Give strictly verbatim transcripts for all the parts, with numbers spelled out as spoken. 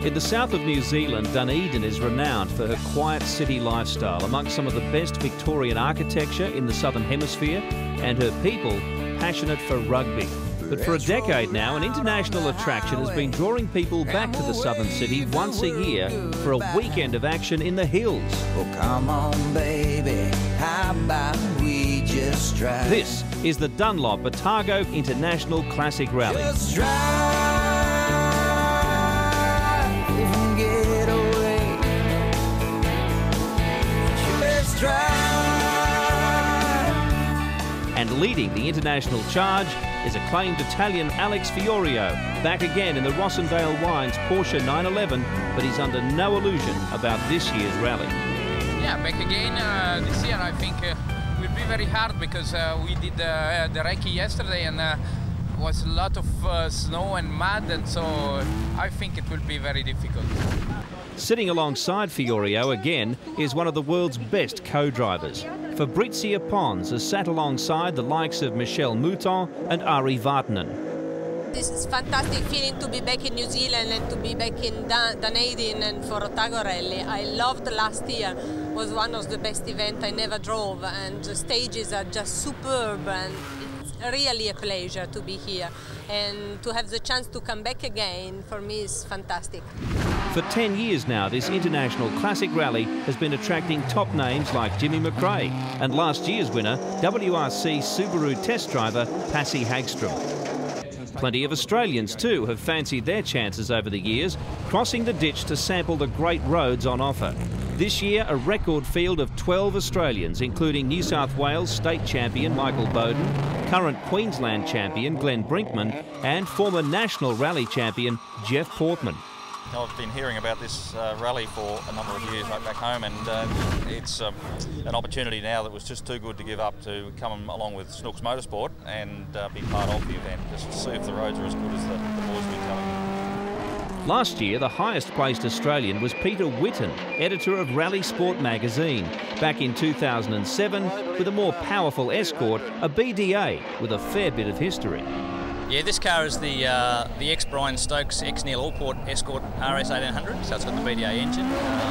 In the south of New Zealand, Dunedin is renowned for her quiet city lifestyle, amongst some of the best Victorian architecture in the southern hemisphere, and her people passionate for rugby. But for a decade now, an international attraction has been drawing people back to the southern city once a year for a weekend of action in the hills. Oh, come on, baby, how about we just drive? This is the Dunlop Otago International Classic Rally. Just drive and get away. Just drive. And leading the international charge is acclaimed Italian Alex Fiorio, back again in the Rossendale Wines Porsche nine eleven, but he's under no illusion about this year's rally. Yeah, back again uh, this year. I think uh, will be very hard because uh, we did uh, the recce yesterday and uh, was a lot of uh, snow and mud, and so I think it will be very difficult. Sitting alongside Fiorio again is one of the world's best co-drivers. Fabrizia Pons has sat alongside the likes of Michel Mouton and Ari Vatanen. This is fantastic feeling to be back in New Zealand and to be back in Dun Dunedin and for Otago Rally. I loved last year. It was one of the best events I never drove, and the stages are just superb, and it's really a pleasure to be here. And to have the chance to come back again, for me, is fantastic. For ten years now, this international classic rally has been attracting top names like Jimmy McRae and last year's winner, W R C Subaru test driver Pasi Hagstrom. Plenty of Australians too have fancied their chances over the years, crossing the ditch to sample the great roads on offer. This year, a record field of twelve Australians, including New South Wales state champion Michael Bowden, current Queensland champion Glenn Brinkman, and former national rally champion Geoff Portman. I've been hearing about this uh, rally for a number of years right back home, and uh, it's um, an opportunity now that was just too good to give up to come along with Snooks Motorsport and uh, be part of the event, just to see if the roads are as good as the, the boys have been telling me. Last year, the highest placed Australian was Peter Whitten, editor of Rally Sport magazine. Back in two thousand seven, with a more powerful escort, a B D A with a fair bit of history. Yeah, this car is the uh, the ex-Brian Stokes, ex-Neal Allport Escort R S eighteen hundred, so it's got the B D A engine.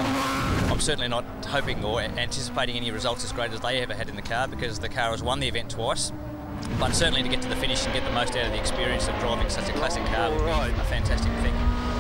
Um, I'm certainly not hoping or anticipating any results as great as they ever had in the car, because the car has won the event twice. But certainly to get to the finish and get the most out of the experience of driving such a classic car would be a fantastic thing.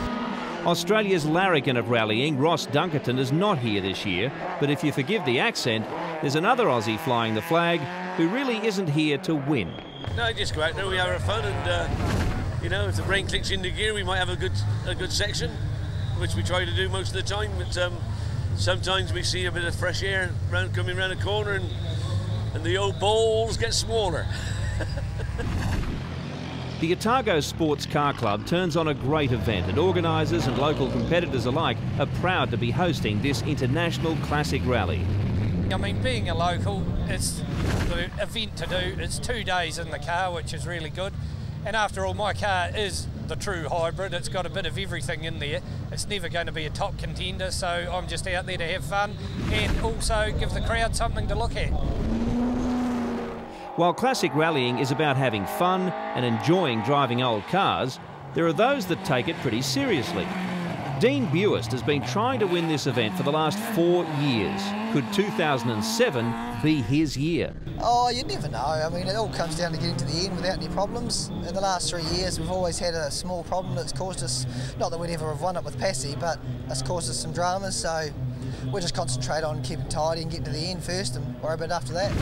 Australia's larrikin of rallying, Ross Dunkerton, is not here this year, but if you forgive the accent, there's another Aussie flying the flag who really isn't here to win. No, just go out there, we have our fun, and uh, you know, if the brain clicks into gear, we might have a good a good section, which we try to do most of the time. But um, sometimes we see a bit of fresh air round, coming around a corner, and and the old balls get smaller. The Otago Sports Car Club turns on a great event, and organisers and local competitors alike are proud to be hosting this international classic rally. I mean, being a local, it's the event to do. It's two days in the car, which is really good. And after all, my car is the true hybrid. It's got a bit of everything in there. It's never going to be a top contender, so I'm just out there to have fun and also give the crowd something to look at. While classic rallying is about having fun and enjoying driving old cars, there are those that take it pretty seriously. Deane Buist has been trying to win this event for the last four years. Could two thousand seven be his year? Oh, you never know. I mean, it all comes down to getting to the end without any problems. In the last three years, we've always had a small problem that's caused us, not that we'd ever have won it with Pasi, but it's caused us some dramas, so we'll just concentrate on keeping tidy and getting to the end first and worry about after that.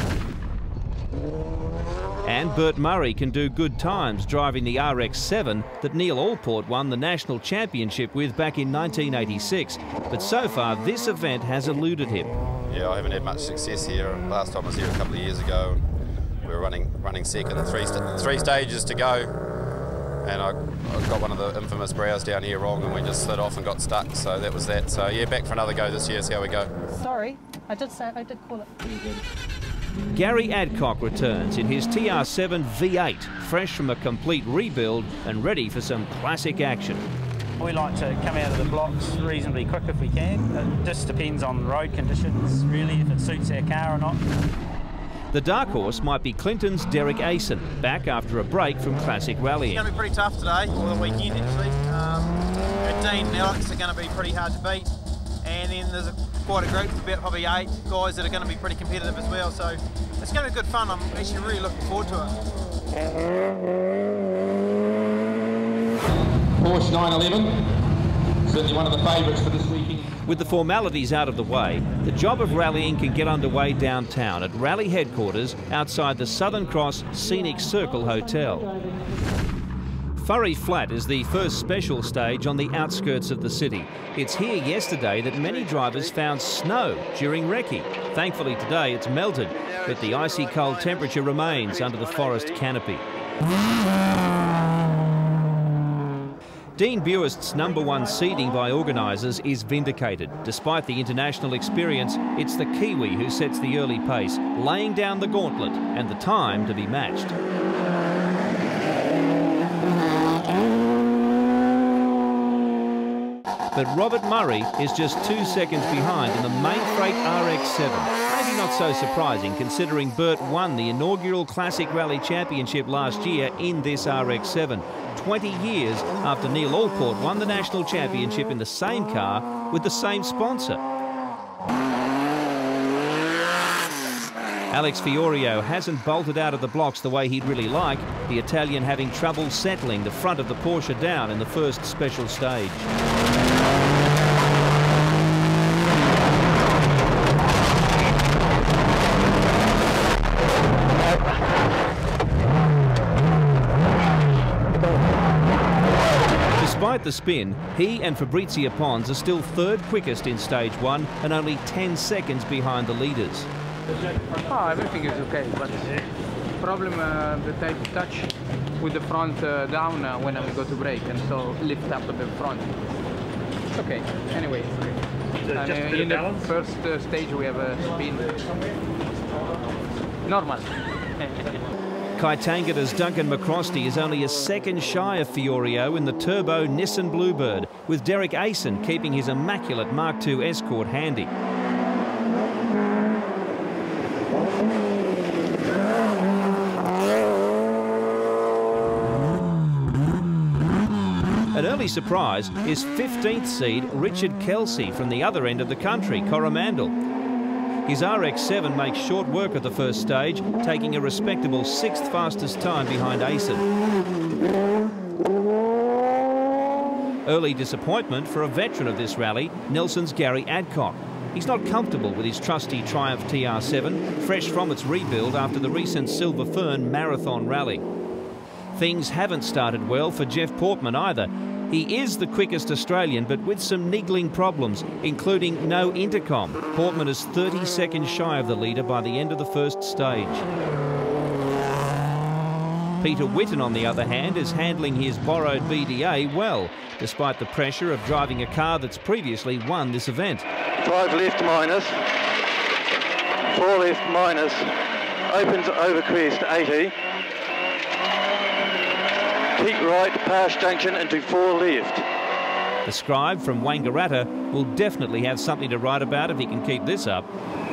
And Bert Murray can do good times driving the R X seven that Neal Allport won the national championship with back in nineteen eighty-six. But so far, this event has eluded him. Yeah, I haven't had much success here. Last time I was here a couple of years ago, we were running running second, three, st three stages to go. And I, I got one of the infamous brows down here wrong, and we just slid off and got stuck. So that was that. So yeah, back for another go this year, see how we go. Sorry, I did say, I did call it. Gary Adcock returns in his T R seven V eight, fresh from a complete rebuild and ready for some classic action. We like to come out of the blocks reasonably quick if we can. It just depends on road conditions, really, if it suits our car or not. The dark horse might be Clinton's Derek Asen, back after a break from classic rallying. It's going to be pretty tough today, or the weekend actually. Um, it Deane and Alex are going to be pretty hard to beat, and then there's a, quite a group, about probably eight guys that are going to be pretty competitive as well, so it's going to be good fun. I'm actually really looking forward to it. Porsche nine eleven, certainly one of the favourites for this weekend. With the formalities out of the way, the job of rallying can get underway downtown at rally headquarters outside the Southern Cross Scenic Circle Hotel. Furry Flat is the first special stage on the outskirts of the city. It's here yesterday that many drivers found snow during recce. Thankfully today it's melted, but the icy cold temperature remains under the forest canopy. Deane Buist's number one seeding by organisers is vindicated. Despite the international experience, it's the Kiwi who sets the early pace, laying down the gauntlet and the time to be matched. But Robert Murray is just two seconds behind in the Mainfreight R X seven. Maybe not so surprising considering Bert won the inaugural Classic Rally Championship last year in this R X seven, twenty years after Neal Allport won the National Championship in the same car with the same sponsor. Alex Fiorio hasn't bolted out of the blocks the way he'd really like, the Italian having trouble settling the front of the Porsche down in the first special stage. Despite the spin, he and Fabrizio Pons are still third quickest in stage one and only ten seconds behind the leaders. Oh, everything is okay, but problem uh, that I touch with the front uh, down uh, when I go to brake, and so lift up the front. It's okay. Anyway, and, uh, in the first uh, stage we have a spin. Normal. Kai Tangata's Duncan McCrosty is only a second shy of Fiorio in the turbo Nissan Bluebird, with Derek Asen keeping his immaculate Mark two Escort handy. An early surprise is fifteenth seed Richard Kelsey from the other end of the country, Coromandel. His R X seven makes short work of the first stage, taking a respectable sixth fastest time behind Asen. Early disappointment for a veteran of this rally, Nelson's Gary Adcock. He's not comfortable with his trusty Triumph T R seven, fresh from its rebuild after the recent Silver Fern Marathon rally. Things haven't started well for Geoff Portman either. He is the quickest Australian, but with some niggling problems, including no intercom. Portman is thirty seconds shy of the leader by the end of the first stage. Peter Witten, on the other hand, is handling his borrowed B D A well, despite the pressure of driving a car that's previously won this event. Five left minus, four left minus, opens over crest eighty. Keep right past junction into four left. The scribe from Wangaratta will definitely have something to write about if he can keep this up.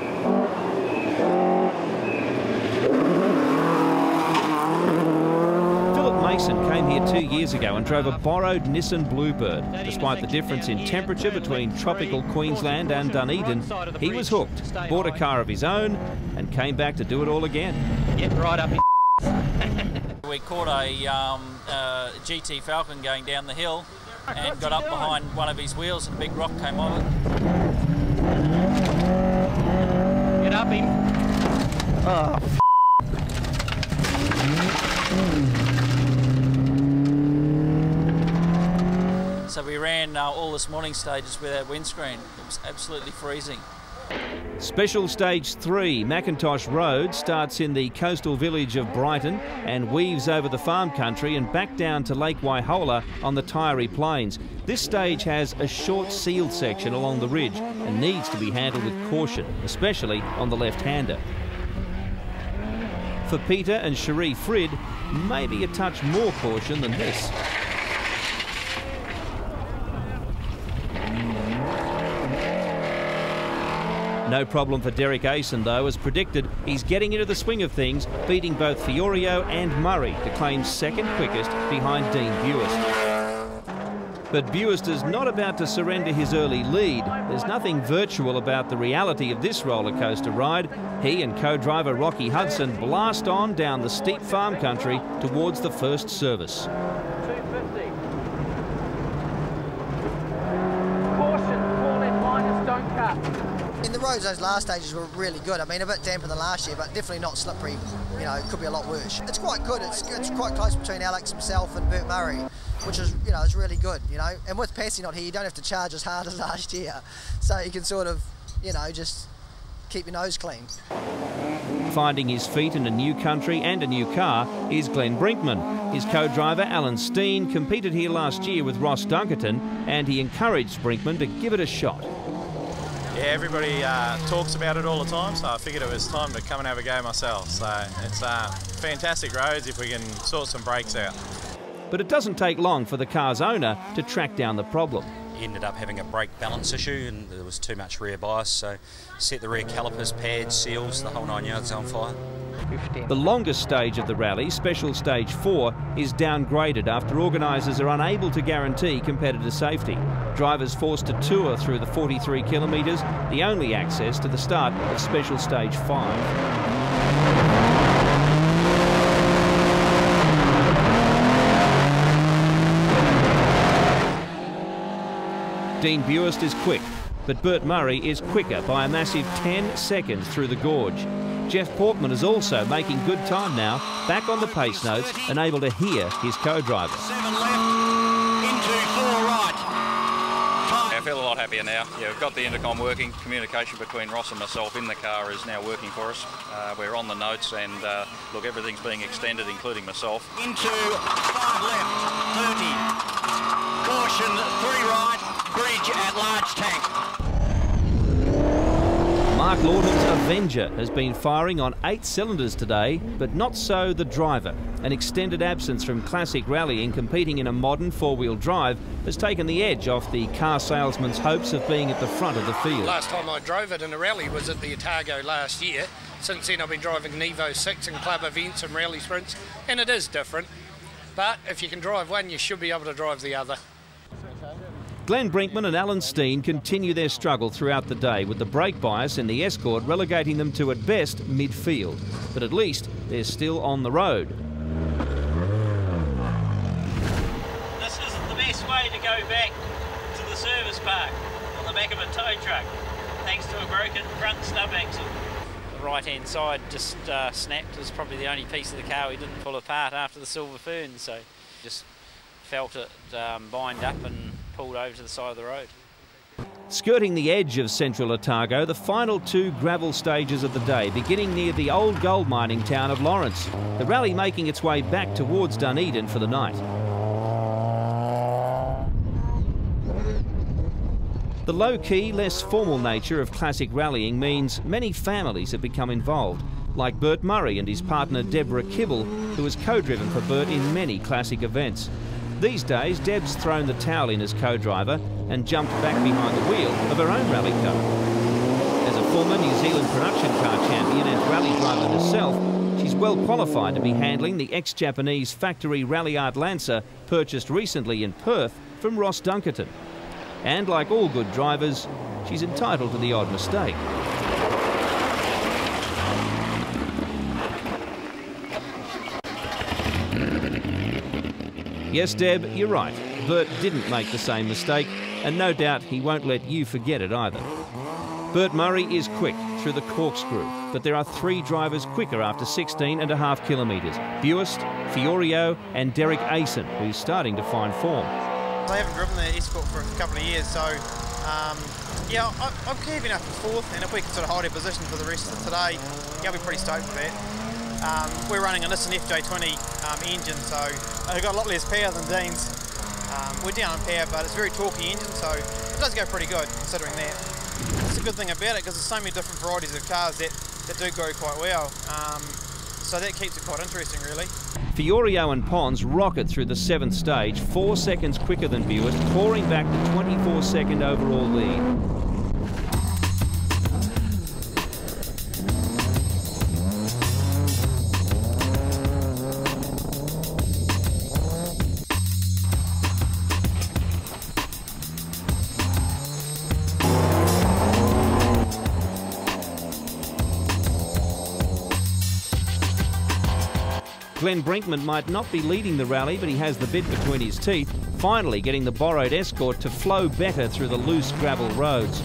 Philip Mason came here two years ago and drove a borrowed Nissan Bluebird. Despite the difference in temperature between tropical Queensland and Dunedin, he was hooked, bought a car of his own and came back to do it all again. Get right up in We caught a um, uh, G T Falcon going down the hill and got up behind one of his wheels and a big rock came over. Get up him. Oh, f So we ran uh, all this morning stages without windscreen. It was absolutely freezing. Special Stage three, Macintosh Road, starts in the coastal village of Brighton and weaves over the farm country and back down to Lake Waihola on the Taieri Plains. This stage has a short sealed section along the ridge and needs to be handled with caution, especially on the left-hander. For Peter and Cherie Frid, maybe a touch more caution than this. No problem for Derek Asen though, as predicted, he's getting into the swing of things, beating both Fiorio and Murray to claim second quickest behind Deane Buist. But Buist is not about to surrender his early lead. There's nothing virtual about the reality of this roller coaster ride. He and co-driver Rocky Hudson blast on down the steep farm country towards the first service. two fifty. Caution, four left minus, don't cut. In the roads, those last stages were really good. I mean, a bit damper than last year, but definitely not slippery. You know, it could be a lot worse. It's quite good. It's, it's quite close between Alex himself and Bert Murray, which is, you know, is really good, you know. And with Pasi not here, you don't have to charge as hard as last year. So you can sort of, you know, just keep your nose clean. Finding his feet in a new country and a new car is Glenn Brinkman. His co-driver Alan Steen competed here last year with Ross Dunkerton, and he encouraged Brinkman to give it a shot. Yeah, everybody uh, talks about it all the time, so I figured it was time to come and have a go myself. So it's uh, fantastic roads if we can sort some brakes out. But it doesn't take long for the car's owner to track down the problem. Ended up having a brake balance issue and there was too much rear bias, so set the rear calipers, pads, seals, the whole nine yards on fire. The longest stage of the rally, Special Stage four, is downgraded after organisers are unable to guarantee competitor safety. Drivers forced to tour through the forty-three kilometres, the only access to the start of Special Stage five. Deane Buist is quick, but Bert Murray is quicker by a massive ten seconds through the gorge. Geoff Portman is also making good time now, back on the pace notes and able to hear his co-driver. Seven left, into four right. Yeah, I feel a lot happier now. Yeah, we've got the intercom working. Communication between Ross and myself in the car is now working for us. Uh, we're on the notes and uh, look, everything's being extended, including myself. Into five left, thirty. Caution, three right. Bridge at large tank. Mark Lawton's Avenger has been firing on eight cylinders today, but not so the driver. An extended absence from classic rallying, competing in a modern four-wheel drive, has taken the edge off the car salesman's hopes of being at the front of the field. Last time I drove it in a rally was at the Otago last year. Since then I've been driving Nevo six and club events and rally sprints, and it is different. But if you can drive one, you should be able to drive the other. Glenn Brinkman and Alan Steen continue their struggle throughout the day, with the brake bias in the Escort relegating them to, at best, midfield. But at least they're still on the road. This isn't the best way to go back to the service park on the back of a tow truck, thanks to a broken front stub axle. The right-hand side just uh, snapped. It was probably the only piece of the car we didn't pull apart after the Silver Fern, so just felt it um, bind up and pulled over to the side of the road. Skirting the edge of central Otago, the final two gravel stages of the day, beginning near the old gold mining town of Lawrence. The rally making its way back towards Dunedin for the night. The low-key, less formal nature of classic rallying means many families have become involved, like Bert Murray and his partner Deborah Kibble, who has co-driven for Bert in many classic events. These days, Deb's thrown the towel in as co-driver and jumped back behind the wheel of her own rally car. As a former New Zealand production car champion and rally driver herself, she's well qualified to be handling the ex-Japanese factory Rally Art Lancer purchased recently in Perth from Ross Dunkerton. And like all good drivers, she's entitled to the odd mistake. Yes, Deb, you're right. Bert didn't make the same mistake, and no doubt he won't let you forget it either. Bert Murray is quick through the corkscrew, but there are three drivers quicker after sixteen and a half kilometres. Buist, Fiorio and Derek Asen, who's starting to find form. I haven't driven the Escort for a couple of years, so um, yeah, I, I'm keeping up in fourth, and if we can sort of hold our position for the rest of today, yeah, I'll be pretty stoked for that. Um, we're running a Nissan F J twenty um, engine, so I've got a lot less power than Deane's. Um, we're down on power, but it's a very torquey engine, so it does go pretty good considering that. It's a good thing about it because there's so many different varieties of cars that, that do go quite well, um, so that keeps it quite interesting, really. Fiorio and Pons rocket through the seventh stage, four seconds quicker than Buist, clawing back the twenty-four second overall lead. Glenn Brinkman might not be leading the rally, but he has the bit between his teeth, finally getting the borrowed Escort to flow better through the loose gravel roads.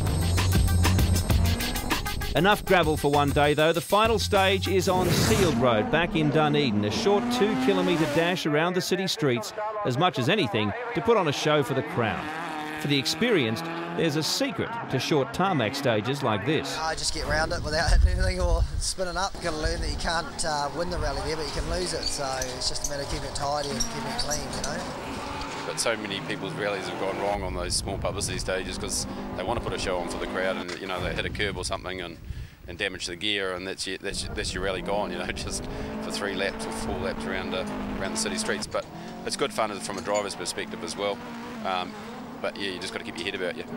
Enough gravel for one day though. The final stage is on Sealed Road back in Dunedin, a short two kilometre dash around the city streets, as much as anything to put on a show for the crowd. For the experienced, there's a secret to short tarmac stages like this. I just get around it without hitting anything or spinning up. You've got to learn that you can't uh, win the rally there, but you can lose it. So it's just a matter of keeping it tidy and keeping it clean, you know. But so many people's rallies have gone wrong on those small publicity stages because they want to put a show on for the crowd, and you know they hit a curb or something and, and damage the gear, and that's your, that's, your, that's your rally gone. You know, just for three laps or four laps around uh, around the city streets. But it's good fun from a driver's perspective as well. Um, but yeah, you just got to keep your head about you.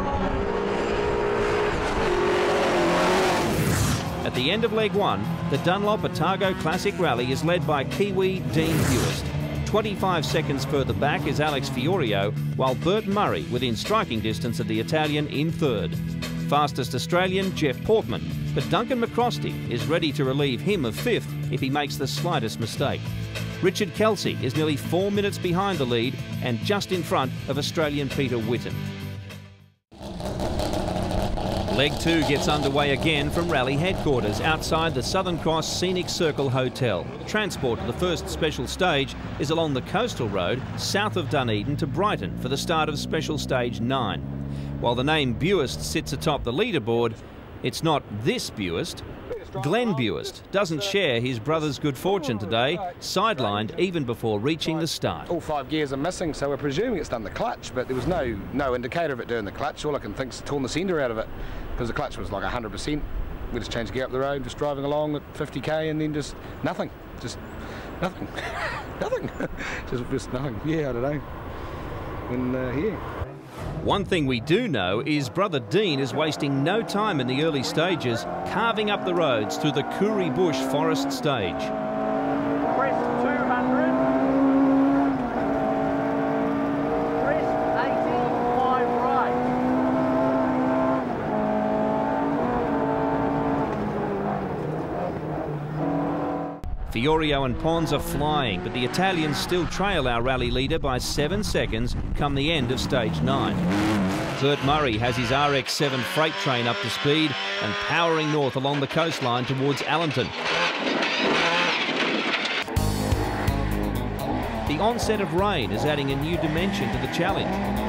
At the end of leg one, the Dunlop Otago Classic Rally is led by Kiwi Deane Buist. twenty-five seconds further back is Alex Fiorio, while Bert Murray within striking distance of the Italian in third. Fastest Australian, Geoff Portman, but Duncan McCrosty is ready to relieve him of fifth if he makes the slightest mistake. Richard Kelsey is nearly four minutes behind the lead and just in front of Australian Peter Whitten. Leg two gets underway again from rally headquarters outside the Southern Cross Scenic Circle Hotel. Transport to the first special stage is along the coastal road south of Dunedin to Brighton for the start of special stage nine. While the name Buist sits atop the leaderboard, it's not this Buist. Glenn Buist doesn't share his brother's good fortune today, sidelined even before reaching the start. All five gears are missing, so we're presuming it's done the clutch, but there was no no indicator of it doing the clutch. All I can think is torn the centre out of it, because the clutch was like one hundred percent. We just changed gear up the road, just driving along at fifty K, and then just nothing. Just nothing. Nothing. just, just nothing. Yeah, I don't know. And uh, yeah. One thing we do know is brother Deane is wasting no time in the early stages, carving up the roads through the Koori Bush forest stage. Crest two hundred. Crest eighty, five right. Fiorio and Pons are flying, but the Italians still trail our rally leader by seven seconds come the end of stage nine. Bert Murray has his R X seven freight train up to speed and powering north along the coastline towards Allenton. The onset of rain is adding a new dimension to the challenge.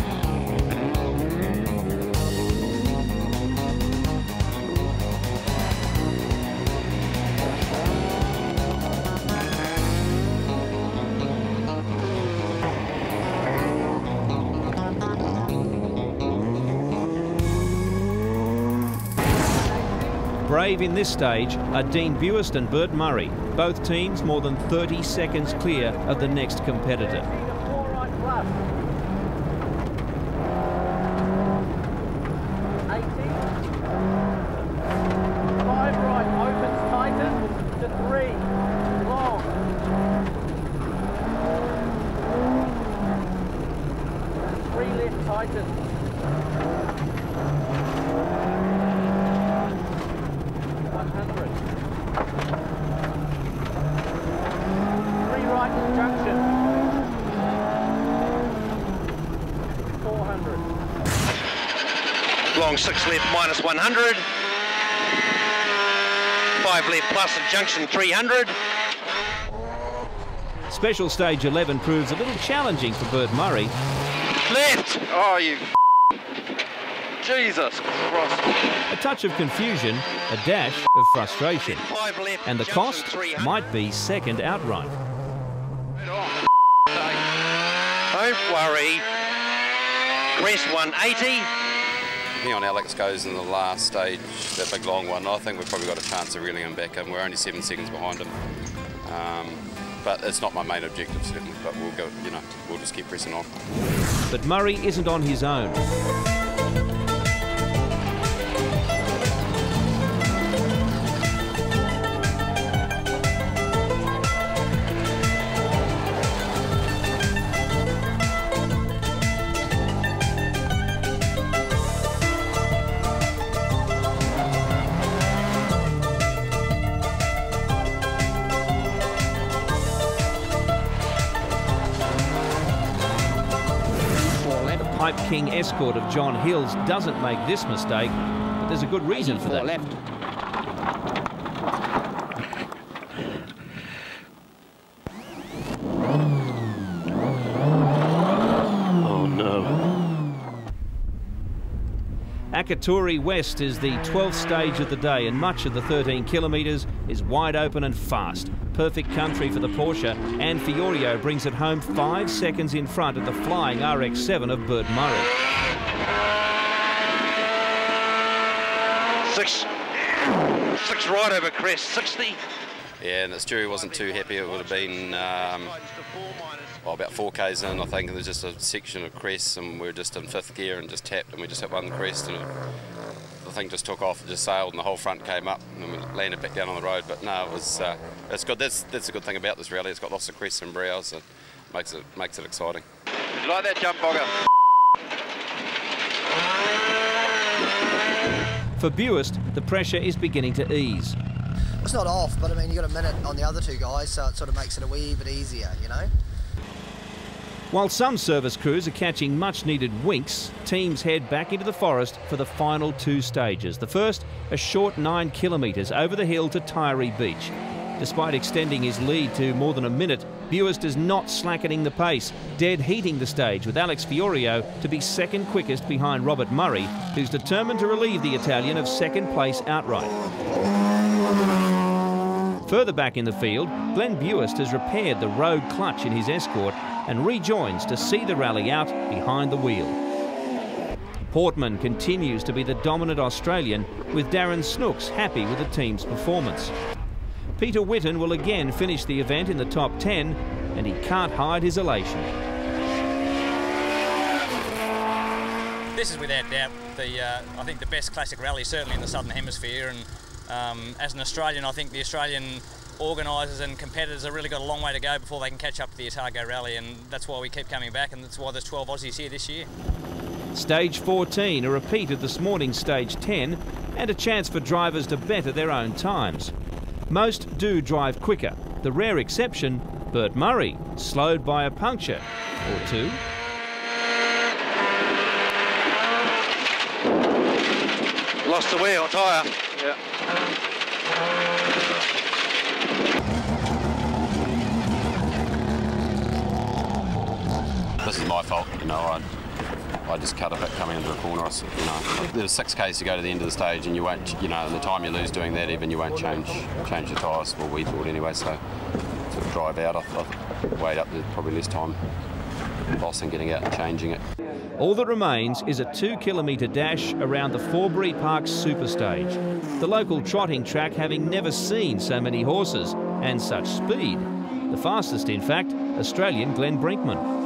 Brave in this stage are Deane Buist and Bert Murray, both teams more than thirty seconds clear of the next competitor. Five right, opens tighten to three, long. Three left, tighten. Three right junction. four hundred. Long six left minus one hundred. Five left plus at junction three hundred. Special stage eleven proves a little challenging for Bert Murray. Left! Oh, you Jesus Christ. A touch of confusion, a dash of frustration. And the cost might be second outright. Don't worry. Crest one eighty. Depending on Alex goes in the last stage, that big long one, I think we've probably got a chance of reeling him back in. We're only seven seconds behind him. Um, but it's not my main objective, certainly. But we'll go, you know, we'll just keep pressing on. But Murray isn't on his own. Hype King escort of John Hills doesn't make this mistake, but there's a good reason for that. Left. Oh no. Akatori West is the twelfth stage of the day, and much of the thirteen kilometres is wide open and fast. Perfect country for the Porsche, and Fiorio brings it home five seconds in front of the flying R X seven of Bert Murray. Six, six right over crest, sixty. Yeah, and the stewie wasn't too happy. It would have been um, well, about four Ks in, I think, and there's just a section of crests, and we were just in fifth gear and just tapped, and we just hit one crest, and the thing just took off and just sailed, and the whole front came up, and we landed back down on the road. But no, it was uh, it's good. That's that's a good thing about this rally. It's got lots of crests and brows, and makes it makes it exciting. You like that jump, Bogger? For Buist, the pressure is beginning to ease. It's not off, but I mean, you got a minute on the other two guys, so it sort of makes it a wee bit easier, you know? While some service crews are catching much-needed winks, teams head back into the forest for the final two stages. The first, a short nine kilometres over the hill to Tyree Beach. Despite extending his lead to more than a minute, Buist is not slackening the pace, dead heating the stage with Alex Fiorio to be second quickest behind Robert Murray, who's determined to relieve the Italian of second place outright. Further back in the field, Glenn Buist has repaired the rogue clutch in his escort and rejoins to see the rally out behind the wheel. Portman continues to be the dominant Australian, with Darren Snooks happy with the team's performance. Peter Witten will again finish the event in the top ten, and he can't hide his elation. This is without doubt the uh, I think the best classic rally certainly in the Southern Hemisphere, and um, as an Australian I think the Australian organisers and competitors have really got a long way to go before they can catch up to the Otago Rally, and that's why we keep coming back, and that's why there's twelve Aussies here this year. Stage fourteen, a repeat of this morning's stage ten, and a chance for drivers to better their own times. Most do drive quicker. The rare exception, Bert Murray, slowed by a puncture or two. Lost the wheel, tyre. Yeah. This is my fault, you know. I, I just cut a bit coming into the corner. You know, there's six Ks to go to the end of the stage, and you won't, you know, and the time you lose doing that, even you won't change change the tyres. Well, we thought anyway. So to drive out, I thought wait up. There's probably less time lost in getting out and changing it. All that remains is a two kilometre dash around the Forbury Park Super Stage. The local trotting track having never seen so many horses and such speed. The fastest, in fact, Australian Glenn Brinkman.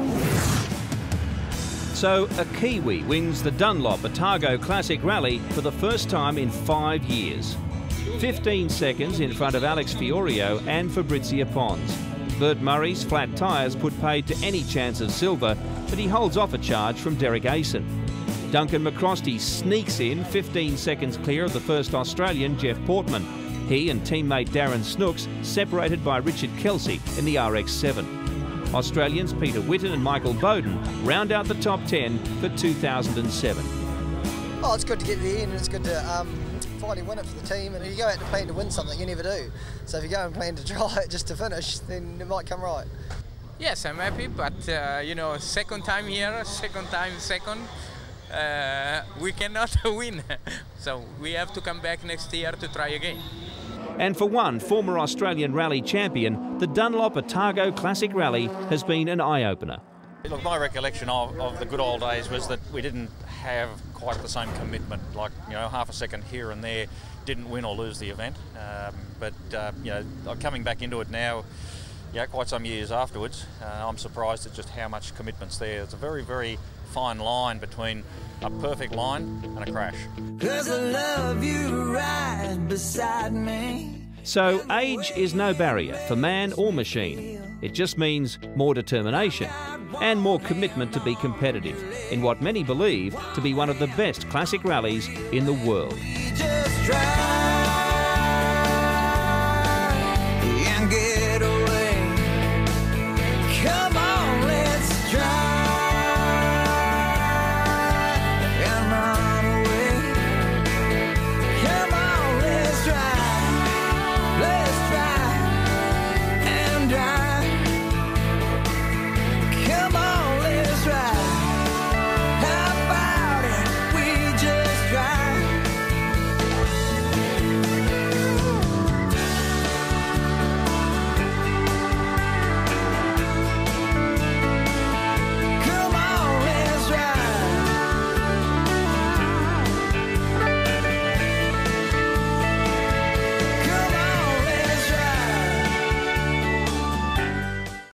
So a Kiwi wins the Dunlop Otago Classic Rally for the first time in five years. fifteen seconds in front of Alex Fiorio and Fabrizia Pons. Bert Murray's flat tyres put paid to any chance of silver, but he holds off a charge from Derek Asen. Duncan McCrosty sneaks in fifteen seconds clear of the first Australian, Geoff Portman. He and teammate Darren Snooks separated by Richard Kelsey in the R X seven. Australians Peter Witten and Michael Bowden round out the top ten for two thousand seven. Oh, it's good to get there in, and it's good to um, finally win it for the team. And if you go out to plan to win something, you never do. So if you go and plan to try it just to finish, then it might come right. Yes, I'm happy, but uh, you know, second time here, second time second, uh, we cannot win. So we have to come back next year to try again. And for one former Australian rally champion, the Dunlop Otago Classic Rally has been an eye-opener. Look, my recollection of, of the good old days was that we didn't have quite the same commitment, like, you know, half a second here and there didn't win or lose the event. Um, but, uh, you know, coming back into it now, yeah, quite some years afterwards, uh, I'm surprised at just how much commitment's there. It's a very, very fine line between a perfect line and a crash. 'Cause I love you right beside me. So age is no barrier for man or machine. It just means more determination and more commitment to be competitive in what many believe to be one of the best classic rallies in the world.